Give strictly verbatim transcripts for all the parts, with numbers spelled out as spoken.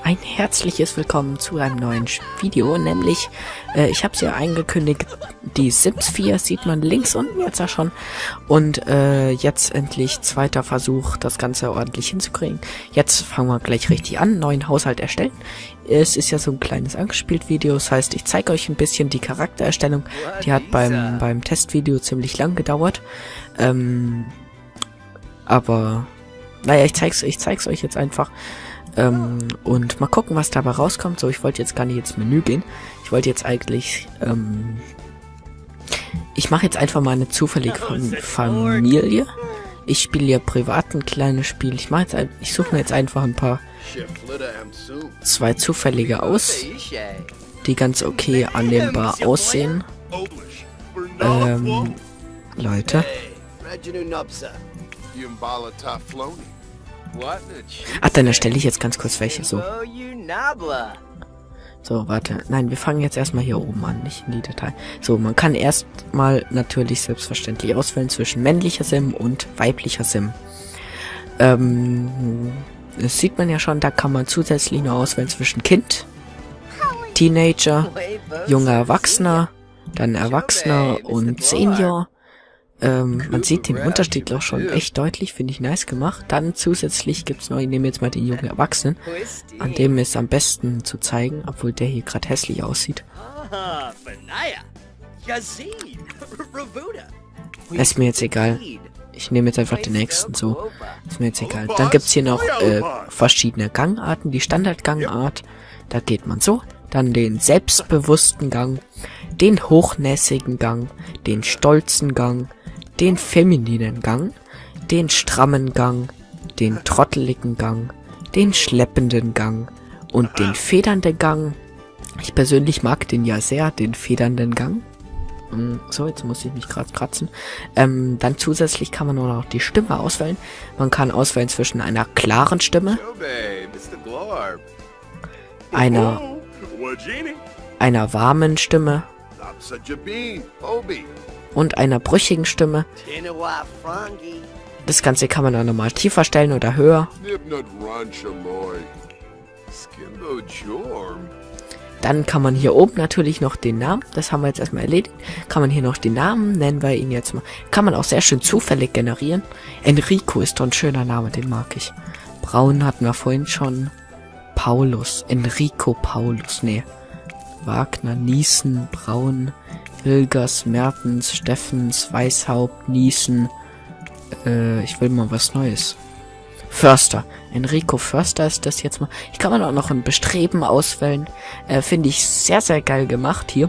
ein herzliches Willkommen zu einem neuen Video, nämlich, äh, ich habe es ja angekündigt, die Sims vier sieht man links unten jetzt ja schon und äh, jetzt endlich zweiter Versuch, das Ganze ordentlich hinzukriegen. Jetzt fangen wir gleich richtig an, neuen Haushalt erstellen. Es ist ja so ein kleines angespielt Video, das heißt, ich zeige euch ein bisschen die Charaktererstellung, die hat beim, beim Testvideo ziemlich lang gedauert, ähm, aber, naja, ich zeig's, ich zeig's euch jetzt einfach. Ähm, und mal gucken, was dabei rauskommt. So, ich wollte jetzt gar nicht ins Menü gehen. Ich wollte jetzt eigentlich, ähm, ich mache jetzt einfach mal eine zufällige Familie. Ich spiele ja privat ein kleines Spiel. Ich mache jetzt, ein, ich suche mir jetzt einfach ein paar, zwei zufällige aus, die ganz okay annehmbar aussehen. Ähm, Leute. Ach, dann erstelle ich jetzt ganz kurz welche, so. So, warte. Nein, wir fangen jetzt erstmal hier oben an, nicht in die Datei. So, man kann erstmal natürlich selbstverständlich auswählen zwischen männlicher Sim und weiblicher Sim. Ähm, das sieht man ja schon, da kann man zusätzlich noch auswählen zwischen Kind, Teenager, junger Erwachsener, dann Erwachsener und Senior. Ähm, man sieht den Unterschied auch schon echt deutlich, finde ich nice gemacht. Dann zusätzlich gibt's noch, ich nehme jetzt mal den jungen Erwachsenen, an dem ist am besten zu zeigen, obwohl der hier gerade hässlich aussieht. Ist mir jetzt egal. Ich nehme jetzt einfach den nächsten, so. Ist mir jetzt egal. Dann gibt's hier noch äh, verschiedene Gangarten. Die Standardgangart, da geht man so. Dann den selbstbewussten Gang, den hochnäsigen Gang, den stolzen Gang, den femininen Gang, den strammen Gang, den trotteligen Gang, den schleppenden Gang und den federnden Gang. Ich persönlich mag den ja sehr, den federnden Gang. So, jetzt muss ich mich gerade kratzen. Ähm, dann zusätzlich kann man nur noch die Stimme auswählen. Man kann auswählen zwischen einer klaren Stimme, einer, einer warmen Stimme und einer brüchigen Stimme. Das Ganze kann man dann nochmal tiefer stellen oder höher. Dann kann man hier oben natürlich noch den Namen, das haben wir jetzt erstmal erledigt, kann man hier noch den Namen, nennen wir ihn jetzt mal. Kann man auch sehr schön zufällig generieren. Enrico ist doch ein schöner Name, den mag ich. Braun hatten wir vorhin schon. Paulus, Enrico Paulus, nee. Wagner, Niesen, Braun, Hilgers, Mertens, Steffens, Weishaupt, Niesen. Äh, ich will mal was Neues. Förster. Enrico Förster ist das jetzt mal. Ich kann man auch noch ein Bestreben auswählen. Äh, finde ich sehr, sehr geil gemacht hier.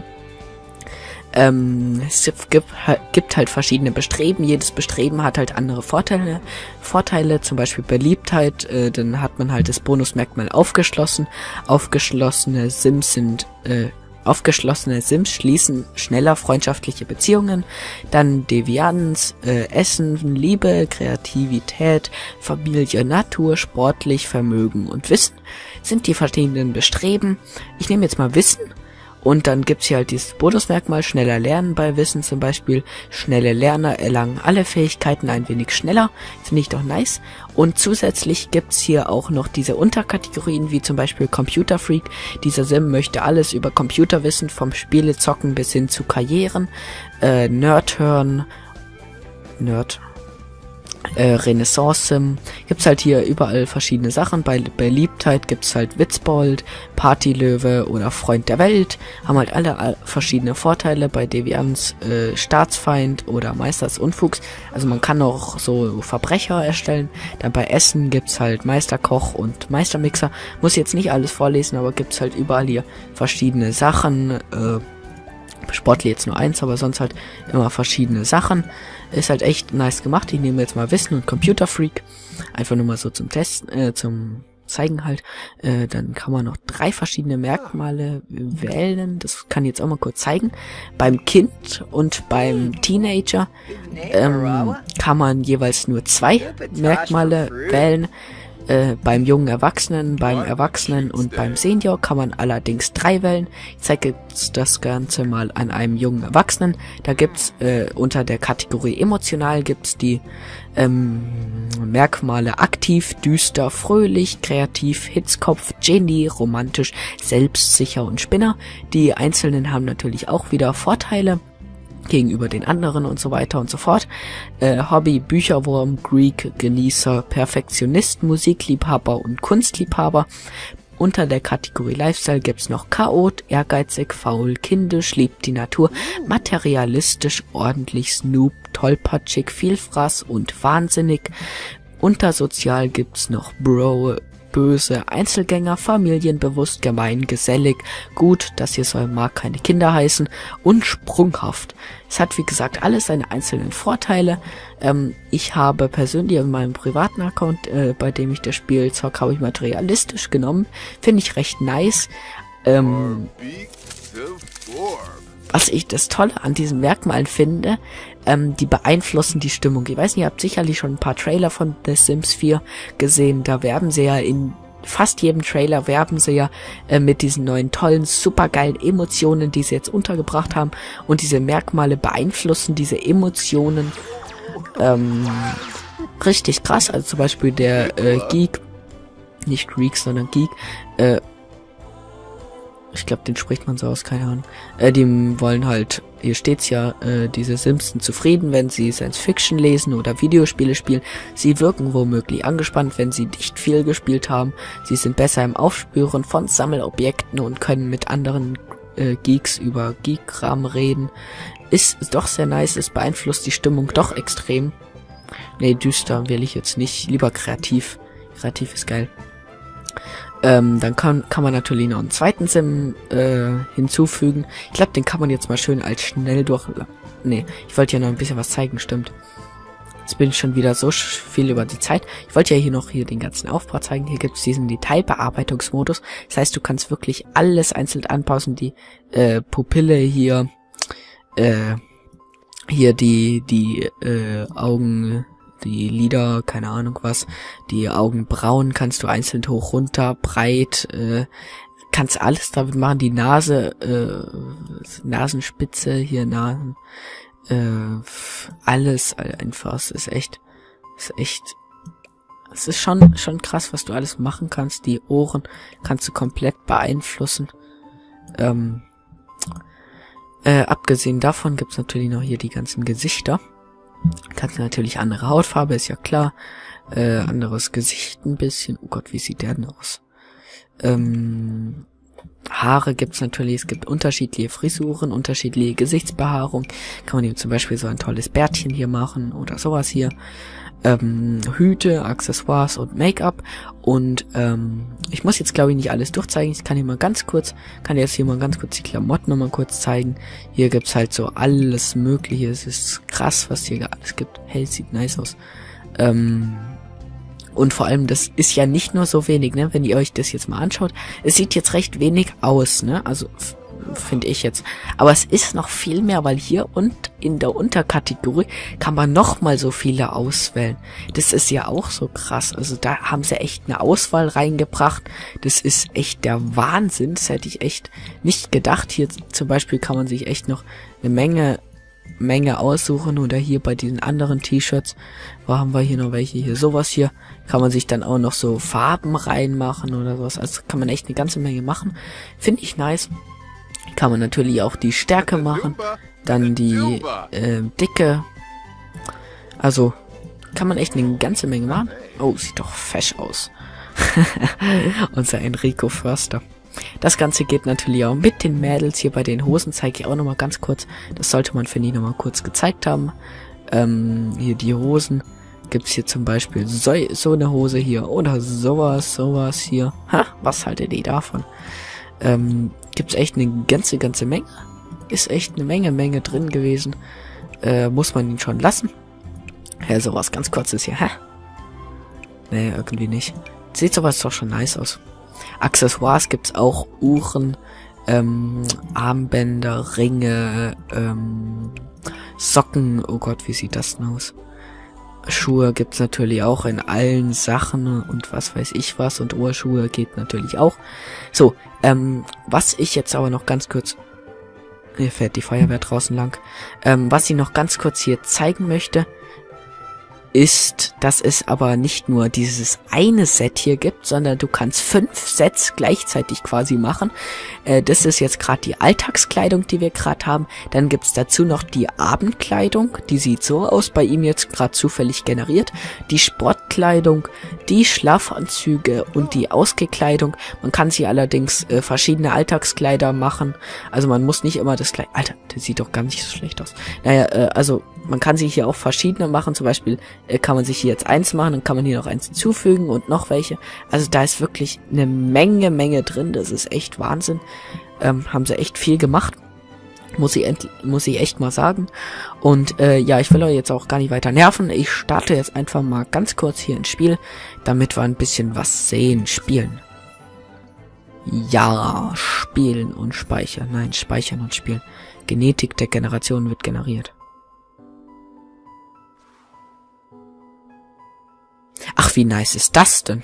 Ähm, es gibt, gibt halt verschiedene Bestreben. Jedes Bestreben hat halt andere Vorteile. Vorteile, zum Beispiel Beliebtheit. Äh, dann hat man halt das Bonusmerkmal aufgeschlossen. Aufgeschlossene Sims sind, äh, aufgeschlossene Sims schließen schneller freundschaftliche Beziehungen. Dann Devianz, äh, Essen, Liebe, Kreativität, Familie, Natur, sportlich, Vermögen und Wissen sind die verschiedenen Bestreben. Ich nehme jetzt mal Wissen. Und dann gibt's hier halt dieses Bonusmerkmal, schneller lernen bei Wissen zum Beispiel. Schnelle Lerner erlangen alle Fähigkeiten ein wenig schneller. Finde ich doch nice. Und zusätzlich gibt's hier auch noch diese Unterkategorien, wie zum Beispiel Computer Freak. Dieser Sim möchte alles über Computer wissen, vom Spielezocken bis hin zu Karrieren. Äh, Nerd hören. Nerd. Äh, Renaissance-Sim. Gibt's halt hier überall verschiedene Sachen. Bei Beliebtheit gibt's halt Witzbold, Partylöwe oder Freund der Welt. Haben halt alle, alle verschiedene Vorteile. Bei Devianz äh, Staatsfeind oder Meisters Unfugs. Also man kann auch so Verbrecher erstellen. Dann bei Essen gibt's halt Meisterkoch und Meistermixer. Muss jetzt nicht alles vorlesen, aber gibt's halt überall hier verschiedene Sachen. Äh, Sportlich jetzt nur eins, aber sonst halt immer verschiedene Sachen. Ist halt echt nice gemacht. Ich nehme jetzt mal Wissen und Computer Freak. Einfach nur mal so zum Testen, äh, zum Zeigen halt. Äh, dann kann man noch drei verschiedene Merkmale wählen. Das kann ich jetzt auch mal kurz zeigen. Beim Kind und beim Teenager ähm, kann man jeweils nur zwei Merkmale wählen. Äh, beim jungen Erwachsenen, beim Erwachsenen und beim Senior kann man allerdings drei wählen. Ich zeige jetzt das Ganze mal an einem jungen Erwachsenen. Da gibt's äh, unter der Kategorie emotional gibt's die ähm, Merkmale aktiv, düster, fröhlich, kreativ, Hitzkopf, Genie, romantisch, selbstsicher und Spinner. Die einzelnen haben natürlich auch wieder Vorteile gegenüber den anderen und so weiter und so fort. Äh, Hobby, Bücherwurm, Greek, Genießer, Perfektionist, Musikliebhaber und Kunstliebhaber. Unter der Kategorie Lifestyle gibt's noch Chaot, ehrgeizig, faul, kindisch, liebt die Natur, materialistisch, ordentlich, Snoop, tollpatschig, vielfraß und wahnsinnig. Unter Sozial gibt's noch Bro, böse, Einzelgänger, familienbewusst, gemein, gesellig, gut, das hier soll mag keine Kinder heißen, und sprunghaft. Es hat wie gesagt alles seine einzelnen Vorteile. Ähm, ich habe persönlich in meinem privaten Account, äh, bei dem ich das Spiel zocke, habe ich materialistisch genommen. Finde ich recht nice. Ähm, was ich das Tolle an diesen Merkmalen finde, ähm, die beeinflussen die Stimmung. Ich weiß nicht, ihr habt sicherlich schon ein paar Trailer von The Sims vier gesehen. Da werben sie ja in fast jedem Trailer werben sie ja äh, mit diesen neuen tollen, supergeilen Emotionen, die sie jetzt untergebracht haben. Und diese Merkmale beeinflussen diese Emotionen ähm, richtig krass. Also zum Beispiel der äh, Geek, nicht Greek, sondern Geek, äh, ich glaube, den spricht man so aus, keine Ahnung. Äh, die wollen halt, hier steht's ja, äh, diese Sims sind zufrieden, wenn sie Science Fiction lesen oder Videospiele spielen. Sie wirken womöglich angespannt, wenn sie nicht viel gespielt haben. Sie sind besser im Aufspüren von Sammelobjekten und können mit anderen äh, Geeks über Geekkram reden. Ist doch sehr nice, es beeinflusst die Stimmung doch extrem. Nee, düster will ich jetzt nicht, lieber kreativ. Kreativ ist geil. Ähm, dann kann, kann man natürlich noch einen zweiten Sim äh, hinzufügen. Ich glaube, den kann man jetzt mal schön als schnell durch... Nee, ich wollte ja noch ein bisschen was zeigen, stimmt. Jetzt bin ich schon wieder so viel über die Zeit. Ich wollte ja hier noch hier den ganzen Aufbau zeigen. Hier gibt es diesen Detailbearbeitungsmodus. Das heißt, du kannst wirklich alles einzeln anpassen. Die äh, Pupille hier, äh, hier die, die äh, Augen... Die Lider, keine Ahnung was, die Augenbrauen kannst du einzeln hoch, runter, breit, äh, kannst alles damit machen, die Nase, äh, Nasenspitze, hier Nasen, äh, alles einfach, es ist echt, es ist echt, es ist schon, schon krass, was du alles machen kannst, die Ohren kannst du komplett beeinflussen, ähm, äh, abgesehen davon gibt's natürlich noch hier die ganzen Gesichter. Kannst natürlich andere Hautfarbe, ist ja klar. Äh, anderes Gesicht ein bisschen. Oh Gott, wie sieht der denn aus? Ähm, Haare gibt's natürlich. Es gibt unterschiedliche Frisuren, unterschiedliche Gesichtsbehaarung. Kann man hier zum Beispiel so ein tolles Bärtchen hier machen oder sowas hier. Ähm, Hüte, Accessoires und Make-up. Und ähm, ich muss jetzt glaube ich nicht alles durchzeigen. Ich kann hier mal ganz kurz, kann jetzt hier mal ganz kurz die Klamotten nochmal kurz zeigen. Hier gibt's halt so alles Mögliche. Es ist krass, was hier alles gibt. Hey, sieht nice aus. Ähm, und vor allem, das ist ja nicht nur so wenig, ne? Wenn ihr euch das jetzt mal anschaut. Es sieht jetzt recht wenig aus, ne? Also finde ich jetzt. Aber es ist noch viel mehr, weil hier und in der Unterkategorie kann man noch mal so viele auswählen. Das ist ja auch so krass. Also da haben sie echt eine Auswahl reingebracht. Das ist echt der Wahnsinn. Das hätte ich echt nicht gedacht. Hier zum Beispiel kann man sich echt noch eine Menge Menge aussuchen. Oder hier bei diesen anderen T-Shirts. Wo haben wir hier noch welche? Hier sowas hier. Kann man sich dann auch noch so Farben reinmachen oder sowas. Also kann man echt eine ganze Menge machen. Finde ich nice. Kann man natürlich auch die Stärke machen, dann die äh, Dicke. Also kann man echt eine ganze Menge machen. Oh, sieht doch fesch aus. Unser Enrico Förster. Das Ganze geht natürlich auch mit den Mädels. Hier bei den Hosen zeige ich auch nochmal ganz kurz. Das sollte man für die nochmal kurz gezeigt haben. Ähm, hier die Hosen. Gibt's hier zum Beispiel so, so eine Hose hier oder sowas, sowas hier. Ha, was haltet ihr davon? Ähm, gibt's echt eine ganze, ganze Menge. Ist echt eine Menge, Menge drin gewesen. Äh, muss man ihn schon lassen. Ja, sowas ganz kurzes hier, hä? Nee, irgendwie nicht. Sieht sowas doch schon nice aus. Accessoires gibt's auch. Uhren, ähm, Armbänder, Ringe, ähm, Socken. Oh Gott, wie sieht das denn aus? Schuhe gibt's natürlich auch in allen Sachen und was weiß ich was. Und Ohrenschuhe geht natürlich auch. So, ähm, was ich jetzt aber noch ganz kurz... Hier fährt die Feuerwehr draußen lang. Ähm, was ich noch ganz kurz hier zeigen möchte, ist, dass es aber nicht nur dieses eine Set hier gibt, sondern du kannst fünf Sets gleichzeitig quasi machen. Äh, das ist jetzt gerade die Alltagskleidung, die wir gerade haben. Dann gibt's dazu noch die Abendkleidung, die sieht so aus, bei ihm jetzt gerade zufällig generiert. Die Sportkleidung, die Schlafanzüge und die Ausgekleidung. Man kann sie allerdings äh, verschiedene Alltagskleider machen. Also man muss nicht immer das gleiche... Alter, das sieht doch gar nicht so schlecht aus. Naja, äh, also man kann sich hier auch verschiedene machen. Zum Beispiel äh, kann man sich hier jetzt eins machen, dann kann man hier noch eins hinzufügen und noch welche. Also da ist wirklich eine Menge, Menge drin. Das ist echt Wahnsinn. Ähm, haben sie echt viel gemacht. Muss ich, muss ich echt mal sagen. Und äh, ja, ich will euch jetzt auch gar nicht weiter nerven. Ich starte jetzt einfach mal ganz kurz hier ins Spiel, damit wir ein bisschen was sehen. Spielen. Ja, spielen und speichern. Nein, speichern und spielen. Genetik der Generation wird generiert. Ach, wie nice ist das denn?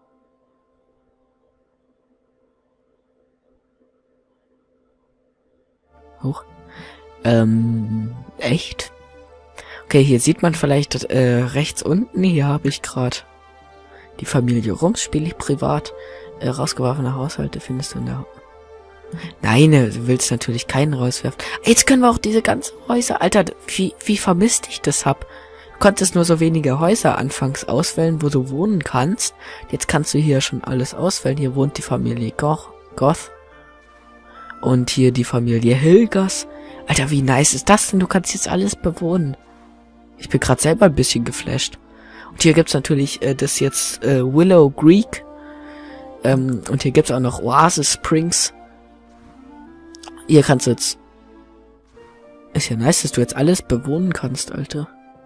Hoch. Ähm, echt? Okay, hier sieht man vielleicht äh, rechts unten. Hier habe ich gerade die Familie Rums, spiele ich privat. Äh, rausgeworfene Haushalte findest du in der... Nein, du willst natürlich keinen rauswerfen. Jetzt können wir auch diese ganzen Häuser... Alter, wie, wie vermisst ich das hab. Du konntest nur so wenige Häuser anfangs auswählen, wo du wohnen kannst. Jetzt kannst du hier schon alles auswählen. Hier wohnt die Familie Goth. Goth. Und hier die Familie Hilgers. Alter, wie nice ist das denn? Du kannst jetzt alles bewohnen. Ich bin gerade selber ein bisschen geflasht. Und hier gibt's natürlich äh, das jetzt äh, Willow Creek. Ähm, und hier gibt's auch noch Oasis Springs. Hier kannst du jetzt... Ist ja nice, dass du jetzt alles bewohnen kannst, Alter.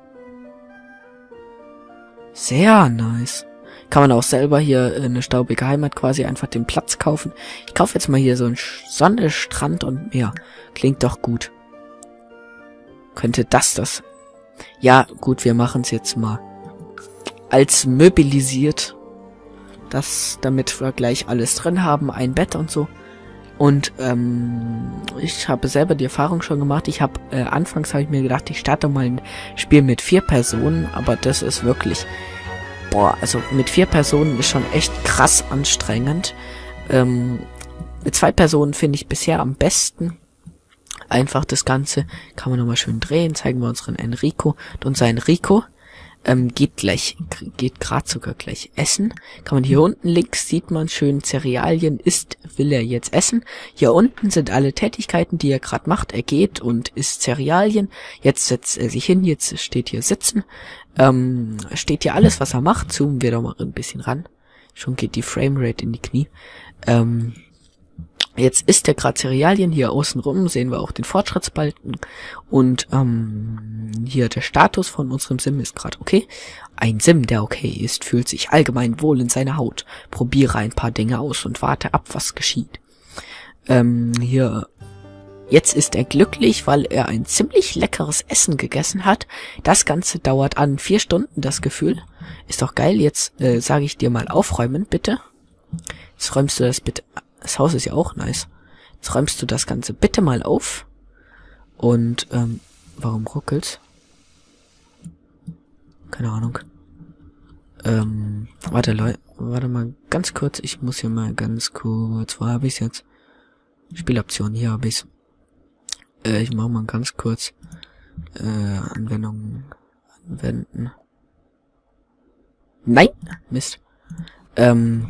Sehr nice. Kann man auch selber hier eine staubige Heimat quasi einfach den Platz kaufen. Ich kaufe jetzt mal hier so einen Sonne, Strand und Meer. Klingt doch gut. Könnte das das... Ja, gut, wir machen es jetzt mal als möblisiert. Das, damit wir gleich alles drin haben, ein Bett und so. Und ähm, ich habe selber die Erfahrung schon gemacht. Ich habe äh, anfangs habe ich mir gedacht, ich starte mal ein Spiel mit vier Personen, aber das ist wirklich, boah, also mit vier Personen ist schon echt krass anstrengend. Ähm, mit zwei Personen finde ich bisher am besten. Einfach das Ganze kann man nochmal schön drehen. Zeigen wir unseren Enrico. Und unser Enrico ähm, geht gleich, geht gerade sogar gleich essen. Kann man hier unten links sieht man schön Cerealien isst, will er jetzt essen. Hier unten sind alle Tätigkeiten, die er gerade macht. Er geht und isst Cerealien. Jetzt setzt er sich hin, jetzt steht hier sitzen. Ähm, steht hier alles, was er macht. Zoomen wir doch mal ein bisschen ran. Schon geht die Framerate in die Knie. Ähm, Jetzt isst er gerade Cerealien. Hier außen rum sehen wir auch den Fortschrittsbalken. Und ähm, hier der Status von unserem Sim ist gerade okay. Ein Sim, der okay ist, fühlt sich allgemein wohl in seiner Haut. Probiere ein paar Dinge aus und warte ab, was geschieht. Ähm, hier... Jetzt ist er glücklich, weil er ein ziemlich leckeres Essen gegessen hat. Das Ganze dauert an vier Stunden, das Gefühl. Ist doch geil. Jetzt äh, sage ich dir mal aufräumen, bitte. Jetzt räumst du das bitte... Das Haus ist ja auch nice. Jetzt räumst du das Ganze bitte mal auf. Und, ähm, warum ruckelt's? Keine Ahnung. Ähm, warte, Leute, warte mal ganz kurz. Ich muss hier mal ganz kurz, wo habe ich's jetzt? Spieloption, hier habe ich's. Äh, ich mache mal ganz kurz, äh, Anwendungen anwenden. Nein! Mist. Ähm,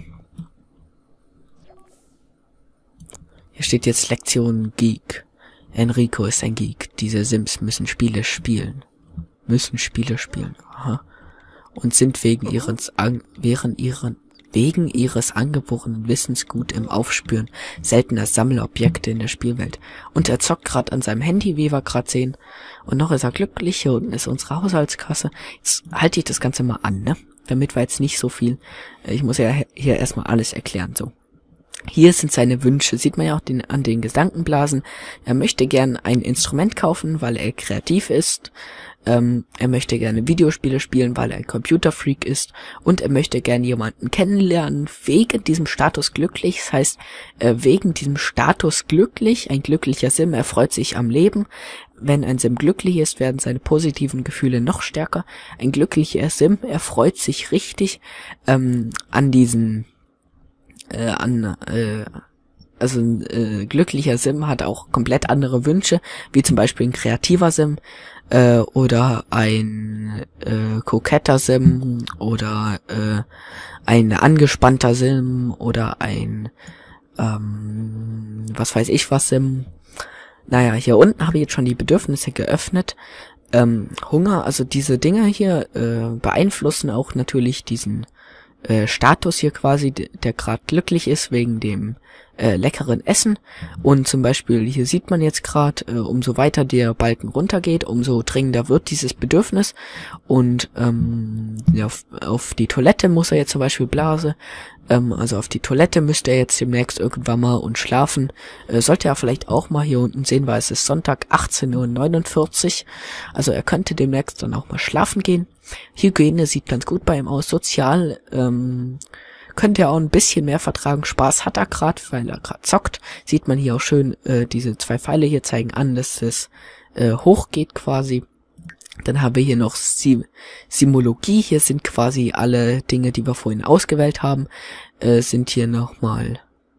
Hier steht jetzt Lektion Geek. Enrico ist ein Geek. Diese Sims müssen Spiele spielen. Müssen Spiele spielen. Aha. Und sind wegen ihres, an, während ihren, wegen ihres angeborenen Wissens gut im Aufspüren seltener Sammelobjekte in der Spielwelt. Und er zockt gerade an seinem Handy, wie wir gerade sehen. Und noch ist er glücklich. Hier unten ist unsere Haushaltskasse. Jetzt halte ich das Ganze mal an, ne? Damit wir jetzt nicht so viel... Ich muss ja hier erstmal alles erklären, so. Hier sind seine Wünsche, sieht man ja auch den, an den Gedankenblasen. Er möchte gern ein Instrument kaufen, weil er kreativ ist. Ähm, er möchte gerne Videospiele spielen, weil er ein Computerfreak ist. Und er möchte gerne jemanden kennenlernen, wegen diesem Status glücklich. Das heißt, äh, wegen diesem Status glücklich, ein glücklicher Sim, er freut sich am Leben. Wenn ein Sim glücklich ist, werden seine positiven Gefühle noch stärker. Ein glücklicher Sim, er freut sich richtig ähm, an diesen... Äh, an, äh, also ein äh, glücklicher Sim hat auch komplett andere Wünsche, wie zum Beispiel ein kreativer Sim äh, oder ein äh, koketter Sim oder äh, ein angespannter Sim oder ein ähm, was weiß ich was Sim. Naja, hier unten habe ich jetzt schon die Bedürfnisse geöffnet. Ähm, Hunger, also diese Dinger hier äh, beeinflussen auch natürlich diesen Äh, Status hier quasi, der gerade glücklich ist wegen dem äh, leckeren Essen. Und zum Beispiel, hier sieht man jetzt gerade, äh, umso weiter der Balken runtergeht, umso dringender wird dieses Bedürfnis. Und ähm, ja, auf, auf die Toilette muss er jetzt zum Beispiel Blase. Ähm, also auf die Toilette müsste er jetzt demnächst irgendwann mal und schlafen. Äh, sollte er vielleicht auch mal hier unten sehen, weil es ist Sonntag achtzehn Uhr neunundvierzig. Also er könnte demnächst dann auch mal schlafen gehen. Hygiene sieht ganz gut bei ihm aus. Sozial ähm, könnte er auch ein bisschen mehr vertragen. Spaß hat er gerade, weil er gerade zockt. Sieht man hier auch schön, äh, diese zwei Pfeile hier zeigen an, dass es äh, hochgeht quasi. Dann haben wir hier noch Sim Simologie. Hier sind quasi alle Dinge, die wir vorhin ausgewählt haben, äh, sind hier nochmal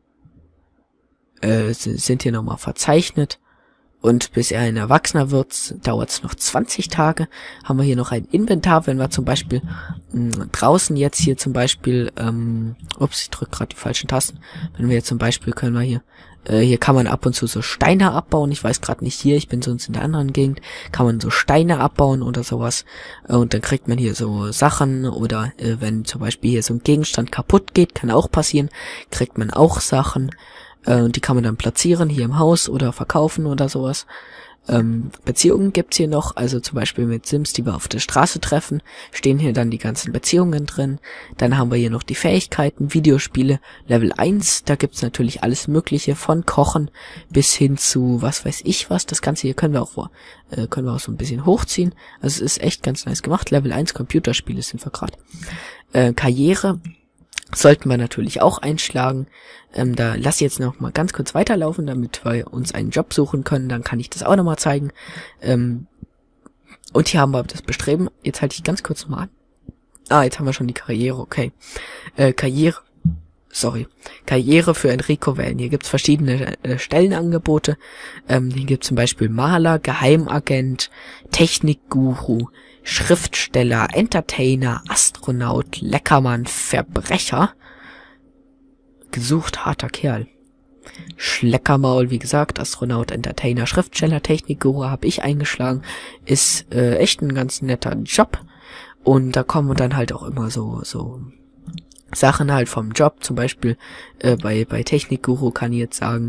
äh, sind hier nochmal verzeichnet. Und bis er ein Erwachsener wird, dauert es noch zwanzig Tage. Haben wir hier noch ein Inventar, wenn wir zum Beispiel mh, draußen jetzt hier zum Beispiel, ähm, ups, ich drücke gerade die falschen Tasten. Wenn wir jetzt zum Beispiel, können wir hier, äh, hier kann man ab und zu so Steine abbauen. Ich weiß gerade nicht hier, ich bin sonst in der anderen Gegend. Kann man so Steine abbauen oder sowas. Äh, und dann kriegt man hier so Sachen. Oder äh, wenn zum Beispiel hier so ein Gegenstand kaputt geht, kann auch passieren, kriegt man auch Sachen. Und die kann man dann platzieren hier im Haus oder verkaufen oder sowas. Ähm, Beziehungen gibt's hier noch, also zum Beispiel mit Sims, die wir auf der Straße treffen, stehen hier dann die ganzen Beziehungen drin. Dann haben wir hier noch die Fähigkeiten, Videospiele, Level eins, da gibt's natürlich alles mögliche, von Kochen bis hin zu was weiß ich was. Das Ganze hier können wir auch, äh, können wir auch so ein bisschen hochziehen. Also es ist echt ganz nice gemacht. Level eins Computerspiele sind wir gerade. Äh, Karriere sollten wir natürlich auch einschlagen. Ähm, da lass ich jetzt noch mal ganz kurz weiterlaufen, damit wir uns einen Job suchen können. Dann kann ich das auch noch mal zeigen. Ähm, und hier haben wir das Bestreben. Jetzt halte ich ganz kurz mal an. Ah, jetzt haben wir schon die Karriere, okay. Äh, Karriere, sorry. Karriere für Enrico wählen. Hier gibt's verschiedene äh, Stellenangebote. Ähm, hier gibt's zum Beispiel Maler, Geheimagent, Technikguru, Schriftsteller, Entertainer, Astronaut, Leckermann, Verbrecher. Gesucht harter Kerl. Schleckermaul, wie gesagt, Astronaut, Entertainer, Schriftsteller, Technikguru habe ich eingeschlagen. Ist äh, echt ein ganz netter Job. Und da kommen dann halt auch immer so so Sachen halt vom Job. Zum Beispiel äh, bei bei Technikguru kann ich jetzt sagen,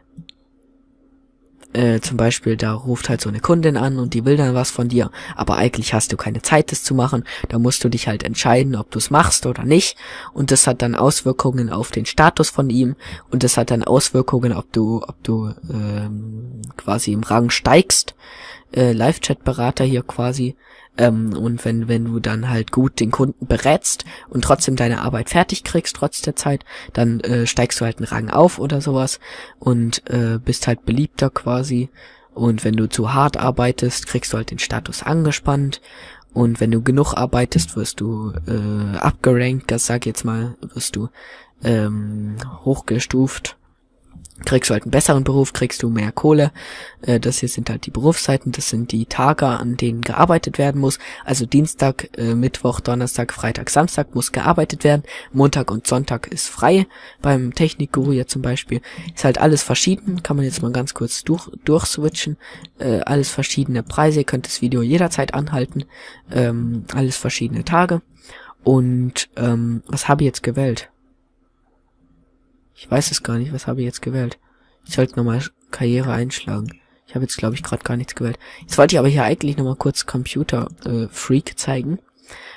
Äh, zum Beispiel, da ruft halt so eine Kundin an und die will dann was von dir, aber eigentlich hast du keine Zeit, das zu machen. Da musst du dich halt entscheiden, ob du es machst oder nicht. Und das hat dann Auswirkungen auf den Status von ihm und das hat dann Auswirkungen, ob du, ob du ähm, quasi im Rang steigst. Äh, Live-Chat-Berater hier quasi. Ähm, und wenn wenn du dann halt gut den Kunden berätst und trotzdem deine Arbeit fertig kriegst, trotz der Zeit, dann äh, steigst du halt einen Rang auf oder sowas und äh, bist halt beliebter quasi. Und wenn du zu hart arbeitest, kriegst du halt den Status angespannt. Und wenn du genug arbeitest, wirst du äh, abgerankt, das sag ich jetzt mal, wirst du ähm, hochgestuft. Kriegst du halt einen besseren Beruf, kriegst du mehr Kohle. Äh, das hier sind halt die Berufszeiten, das sind die Tage, an denen gearbeitet werden muss. Also Dienstag, äh, Mittwoch, Donnerstag, Freitag, Samstag muss gearbeitet werden. Montag und Sonntag ist frei. Beim Technikguru jetzt zum Beispiel. Ist halt alles verschieden. Kann man jetzt mal ganz kurz durch, durchswitchen. Äh, alles verschiedene Preise. Ihr könnt das Video jederzeit anhalten. Ähm, alles verschiedene Tage. Und ähm, was habe ich jetzt gewählt? Ich weiß es gar nicht, was habe ich jetzt gewählt? Ich sollte nochmal Karriere einschlagen. Ich habe jetzt, glaube ich, gerade gar nichts gewählt. Jetzt wollte ich aber hier eigentlich nochmal kurz Computer äh, Freak zeigen.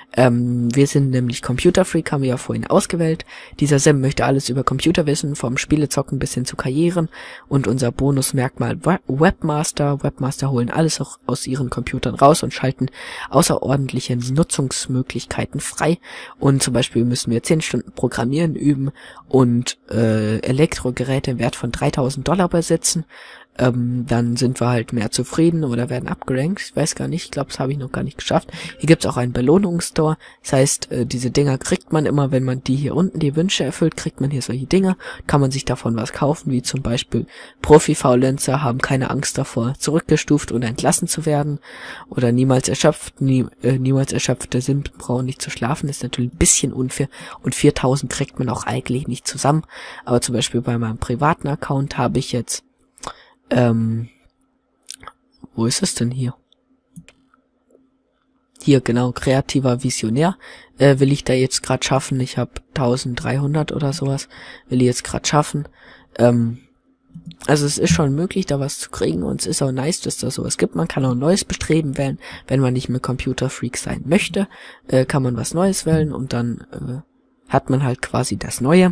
Ähm, wir sind nämlich Computer Freak, haben wir ja vorhin ausgewählt. Dieser Sim möchte alles über Computer wissen, vom Spielezocken bis hin zu Karrieren. Und unser Bonusmerkmal Webmaster. Webmaster holen alles auch aus ihren Computern raus und schalten außerordentliche Nutzungsmöglichkeiten frei. Und zum Beispiel müssen wir zehn Stunden Programmieren üben und äh, Elektrogeräte im Wert von dreitausend Dollar besitzen. Ähm, dann sind wir halt mehr zufrieden oder werden abgerankt. Ich weiß gar nicht, ich glaube, das habe ich noch gar nicht geschafft. Hier gibt's auch einen Belohnungsstore. Das heißt, äh, diese Dinger kriegt man immer, wenn man die hier unten, die Wünsche erfüllt, kriegt man hier solche Dinger. Kann man sich davon was kaufen, wie zum Beispiel Profi-Faulenzer haben keine Angst davor, zurückgestuft oder entlassen zu werden. Oder niemals erschöpft, nie, äh, niemals erschöpfte sind, brauchen nicht zu schlafen. Das ist natürlich ein bisschen unfair. Und viertausend kriegt man auch eigentlich nicht zusammen. Aber zum Beispiel bei meinem privaten Account habe ich jetzt Ähm, wo ist es denn hier? Hier, genau, kreativer Visionär, äh, will ich da jetzt gerade schaffen. Ich habe dreizehnhundert oder sowas, will ich jetzt gerade schaffen. Ähm, also es ist schon möglich, da was zu kriegen und es ist auch nice, dass da sowas gibt. Man kann auch ein neues Bestreben wählen, wenn man nicht mehr Computer Freak sein möchte, äh, kann man was Neues wählen und dann äh, hat man halt quasi das Neue.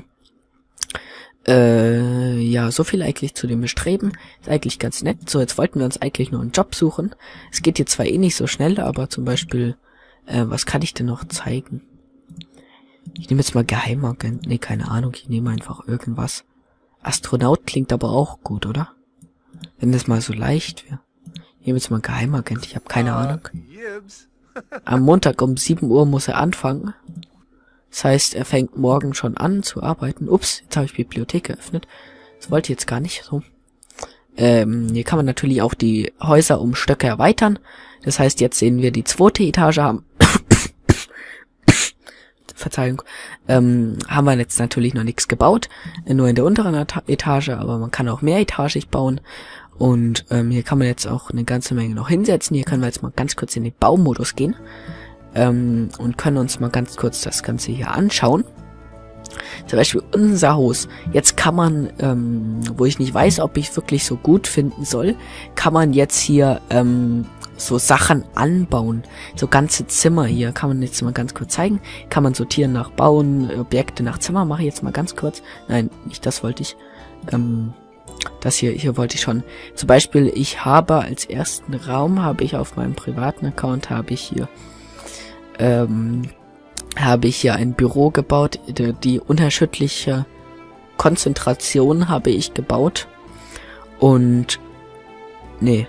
Äh, ja, so viel eigentlich zu dem Bestreben. Ist eigentlich ganz nett. So, jetzt wollten wir uns eigentlich nur einen Job suchen. Es geht hier zwar eh nicht so schnell, aber zum Beispiel, äh, was kann ich denn noch zeigen? Ich nehme jetzt mal Geheimagent. Nee, keine Ahnung, ich nehme einfach irgendwas. Astronaut klingt aber auch gut, oder? Wenn das mal so leicht wäre. Ich nehme jetzt mal Geheimagent, ich habe keine Ahnung. Am Montag um sieben Uhr muss er anfangen. Das heißt, er fängt morgen schon an zu arbeiten. Ups, jetzt habe ich Bibliothek geöffnet. Das wollte ich jetzt gar nicht so. Ähm, hier kann man natürlich auch die Häuser um Stöcke erweitern. Das heißt, jetzt sehen wir die zweite Etage haben. Verzeihung. Ähm, haben wir jetzt natürlich noch nichts gebaut. Nur in der unteren Etage, aber man kann auch mehretagig bauen. Und ähm, hier kann man jetzt auch eine ganze Menge noch hinsetzen. Hier können wir jetzt mal ganz kurz in den Baumodus gehen. Ähm, und können uns mal ganz kurz das Ganze hier anschauen. Zum Beispiel unser Haus. Jetzt kann man, ähm, wo ich nicht weiß, ob ich wirklich so gut finden soll, kann man jetzt hier ähm, so Sachen anbauen. So ganze Zimmer hier. Kann man jetzt mal ganz kurz zeigen. Kann man sortieren nach Bauen, Objekte nach Zimmer. Mache ich jetzt mal ganz kurz. Nein, nicht das wollte ich. Ähm, das hier, hier wollte ich schon. Zum Beispiel, ich habe als ersten Raum, habe ich auf meinem privaten Account, habe ich hier Ähm, habe ich hier ein Büro gebaut, die, die unerschütterliche Konzentration habe ich gebaut und nee,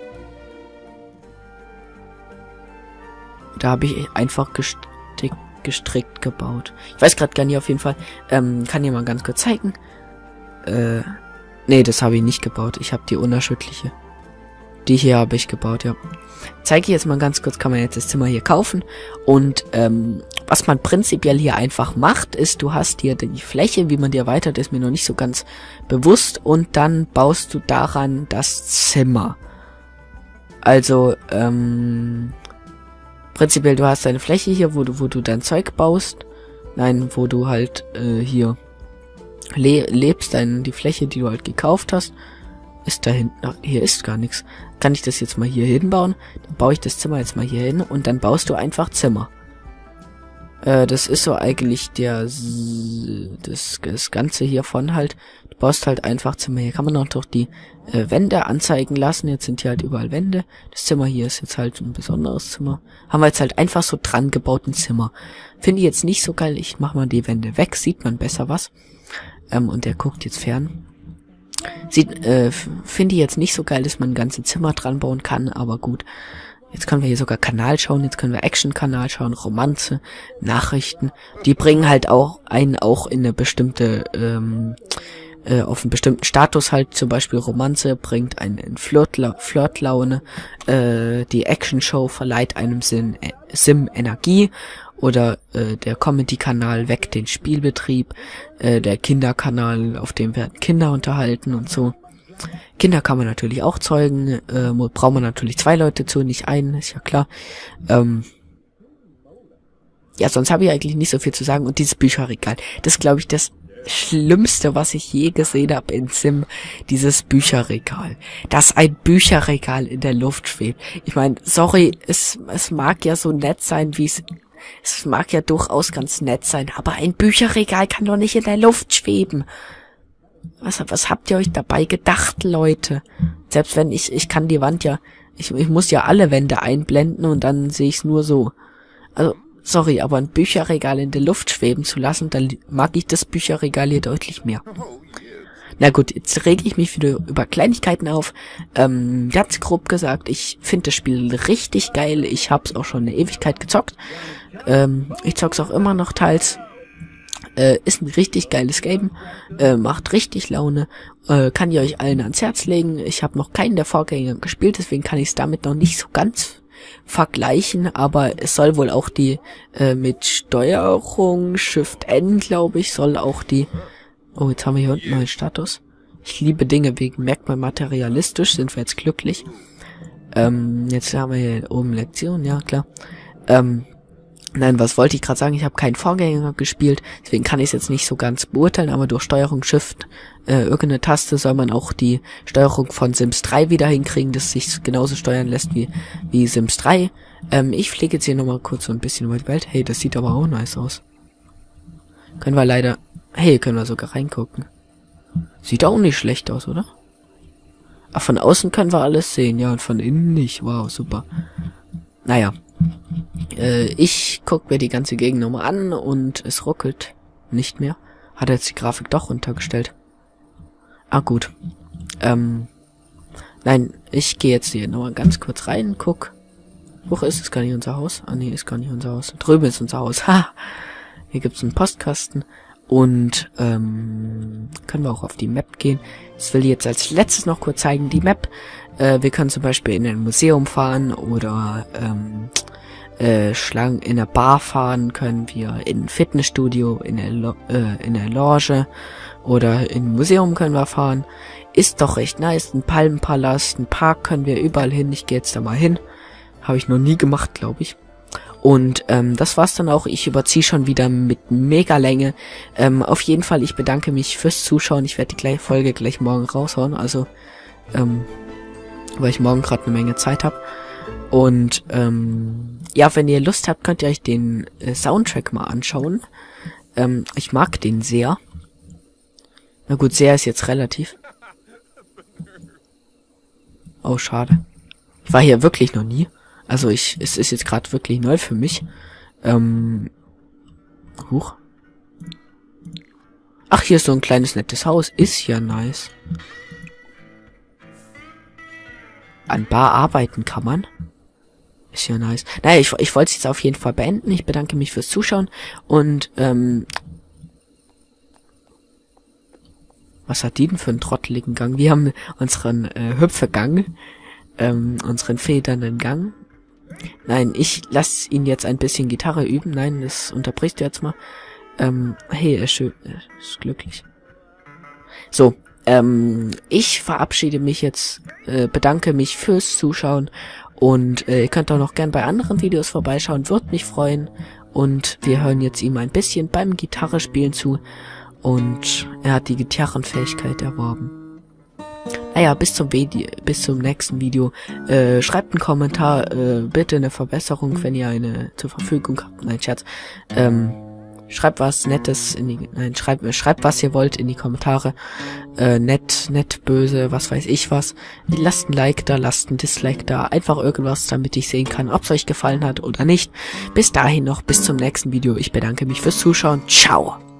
da habe ich einfach gestrickt, gestrickt gebaut. Ich weiß gerade gar nicht, auf jeden Fall, ähm, kann ich mal ganz kurz zeigen. Äh, nee, das habe ich nicht gebaut, ich habe die unerschütterliche. Die hier habe ich gebaut, ja. Zeige ich jetzt mal ganz kurz, kann man jetzt das Zimmer hier kaufen. Und ähm, was man prinzipiell hier einfach macht, ist, du hast hier die Fläche, wie man die erweitert, ist mir noch nicht so ganz bewusst. Und dann baust du daran das Zimmer. Also, ähm, prinzipiell, du hast deine Fläche hier, wo du, wo du dein Zeug baust. Nein, wo du halt äh, hier le lebst, dein, die Fläche, die du halt gekauft hast. Ist da hinten, ach, hier ist gar nichts. Kann ich das jetzt mal hier hinbauen? Dann baue ich das Zimmer jetzt mal hier hin und dann baust du einfach Zimmer. Äh, das ist so eigentlich der, das, das Ganze hiervon halt. Du baust halt einfach Zimmer. Hier kann man auch doch die äh, Wände anzeigen lassen. Jetzt sind hier halt überall Wände. Das Zimmer hier ist jetzt halt ein besonderes Zimmer. Haben wir jetzt halt einfach so dran gebaut ein Zimmer. Finde ich jetzt nicht so geil. Ich mach mal die Wände weg. Sieht man besser was. Ähm, und der guckt jetzt fern. Sieht, äh, finde ich jetzt nicht so geil, dass man ein ganzes Zimmer dran bauen kann, aber gut. Jetzt können wir hier sogar Kanal schauen, jetzt können wir Action-Kanal schauen, Romanze, Nachrichten. Die bringen halt auch einen auch in eine bestimmte, ähm, äh, auf einen bestimmten Status halt, zum Beispiel Romanze bringt einen in Flirtla Flirtlaune, äh, die Action-Show verleiht einem Sim, äh, Sim Energie. Oder äh, der Comedy-Kanal weckt den Spielbetrieb, äh, der Kinderkanal, auf dem werden Kinder unterhalten und so. Kinder kann man natürlich auch zeugen, äh, braucht man natürlich zwei Leute zu, nicht einen, ist ja klar. Ähm, ja, sonst habe ich eigentlich nicht so viel zu sagen. Und dieses Bücherregal, das ist, glaube ich, das Schlimmste, was ich je gesehen habe in Sim, dieses Bücherregal. Dass ein Bücherregal in der Luft schwebt. Ich meine, sorry, es, es mag ja so nett sein, wie es Es mag ja durchaus ganz nett sein, aber ein Bücherregal kann doch nicht in der Luft schweben. Was, was habt ihr euch dabei gedacht, Leute? Selbst wenn ich, ich kann die Wand ja, ich, ich muss ja alle Wände einblenden und dann sehe ich es nur so. Also, sorry, aber ein Bücherregal in der Luft schweben zu lassen, dann mag ich das Bücherregal hier deutlich mehr. Na gut, jetzt rege ich mich wieder über Kleinigkeiten auf. Ähm, ganz grob gesagt, ich finde das Spiel richtig geil. Ich hab's auch schon eine Ewigkeit gezockt. Ähm, ich zock's auch immer noch teils. Äh, ist ein richtig geiles Game. Äh, macht richtig Laune. Äh, kann ich euch allen ans Herz legen. Ich habe noch keinen der Vorgänger gespielt, deswegen kann ich es damit noch nicht so ganz vergleichen. Aber es soll wohl auch die äh, mit Steuerung, Shift N, glaube ich, soll auch die... Oh, jetzt haben wir hier unten neuen Status. Ich liebe Dinge wegen Merkmal materialistisch, sind wir jetzt glücklich. Ähm, jetzt haben wir hier oben Lektion, ja klar. Ähm, nein, was wollte ich gerade sagen? Ich habe keinen Vorgänger gespielt, deswegen kann ich es jetzt nicht so ganz beurteilen, aber durch Steuerung Shift, äh, irgendeine Taste soll man auch die Steuerung von Sims drei wieder hinkriegen, dass sich genauso steuern lässt wie, wie Sims drei. Ähm, ich pflege jetzt hier nochmal kurz so ein bisschen über die Welt. Hey, das sieht aber auch nice aus. Können wir leider... Hey, können wir sogar reingucken. Sieht auch nicht schlecht aus, oder? Ach, von außen können wir alles sehen, ja, und von innen nicht. Wow, super. Naja. Äh, ich guck mir die ganze Gegend nochmal an und es ruckelt nicht mehr. Hat er jetzt die Grafik doch runtergestellt. Ah, gut. Ähm. Nein, ich gehe jetzt hier nochmal ganz kurz rein, guck. Wo ist es? Gar nicht unser Haus? Ah, nee, ist gar nicht unser Haus. Drüben ist unser Haus. Ha! Hier gibt's einen Postkasten. Und ähm, können wir auch auf die Map gehen. Ich will jetzt als letztes noch kurz zeigen, die Map. Äh, wir können zum Beispiel in ein Museum fahren oder ähm, äh, Schlangen in der Bar fahren, können wir in ein Fitnessstudio, in der, Lo äh, in der Lounge oder in ein Museum können wir fahren. Ist doch recht nice. Ein Palmenpalast, ein Park können wir überall hin. Ich gehe jetzt da mal hin. Habe ich noch nie gemacht, glaube ich. Und ähm, das war's dann auch. Ich überziehe schon wieder mit Mega-Länge. Ähm, auf jeden Fall, ich bedanke mich fürs Zuschauen. Ich werde die gleiche Folge gleich morgen raushauen. Also, ähm, weil ich morgen gerade eine Menge Zeit habe. Und ähm, ja, wenn ihr Lust habt, könnt ihr euch den äh, Soundtrack mal anschauen. Ähm, ich mag den sehr. Na gut, sehr ist jetzt relativ. Oh, schade. Ich war hier wirklich noch nie. Also ich, es ist jetzt gerade wirklich neu für mich. Ähm, huch. Ach, hier ist so ein kleines nettes Haus. Ist ja nice. An Bar arbeiten kann man. Ist ja nice. Naja, ich, ich wollte es jetzt auf jeden Fall beenden. Ich bedanke mich fürs Zuschauen. Und, ähm... was hat die denn für einen trotteligen Gang? Wir haben unseren äh, Hüpfegang. Ähm, unseren federnden Gang. Nein, ich lasse ihn jetzt ein bisschen Gitarre üben. Nein, das unterbrichst du jetzt mal. Ähm, hey, er ist schön, er ist glücklich. So, ähm, ich verabschiede mich jetzt, äh, bedanke mich fürs Zuschauen und äh, ihr könnt auch noch gern bei anderen Videos vorbeischauen, würde mich freuen. Und wir hören jetzt ihm ein bisschen beim Gitarre spielen zu und er hat die Gitarrenfähigkeit erworben. Naja, bis zum Video, bis zum nächsten Video. Äh, schreibt einen Kommentar, äh, bitte eine Verbesserung, wenn ihr eine zur Verfügung habt. Nein, Scherz. Ähm, schreibt was Nettes in die, nein, schreibt, schreibt was ihr wollt in die Kommentare. Äh, nett, nett, böse, was weiß ich was. Lasst ein Like da, lasst ein Dislike da. Einfach irgendwas, damit ich sehen kann, ob es euch gefallen hat oder nicht. Bis dahin noch, bis zum nächsten Video. Ich bedanke mich fürs Zuschauen. Ciao.